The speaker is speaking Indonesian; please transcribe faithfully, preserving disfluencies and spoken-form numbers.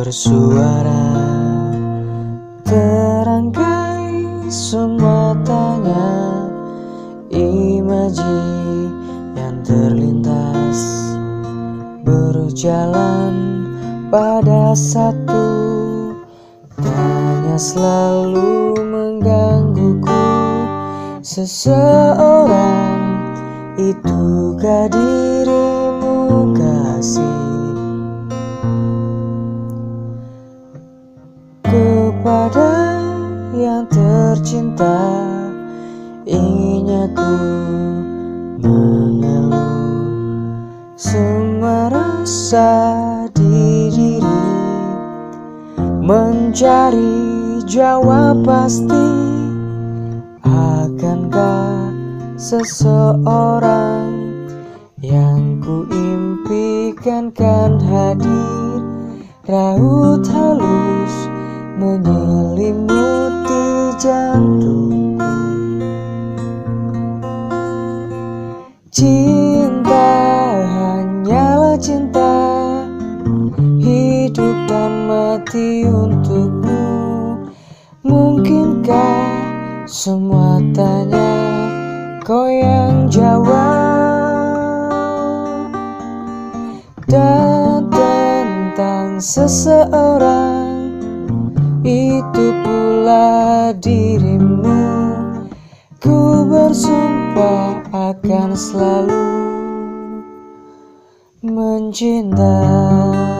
bersuara, terangkai semua tanya imaji yang terlintas, berjalan pada satu tanya selalu menggangguku. Seseorang itukah dirimu kasih? Kepada yang tercinta inginnya ku mengeluh semua rasa di diri, mencari jawab pasti. Akankah seseorang yang ku impikan kan hadir, raut halus menyelimuti jantungku. Cinta hanyalah cinta, hidup dan mati untukmu. Mungkinkah semua tanya kau yang jawab? Dan tentang seseorang itu pula dirimu, ku bersumpah akan selalu mencintai.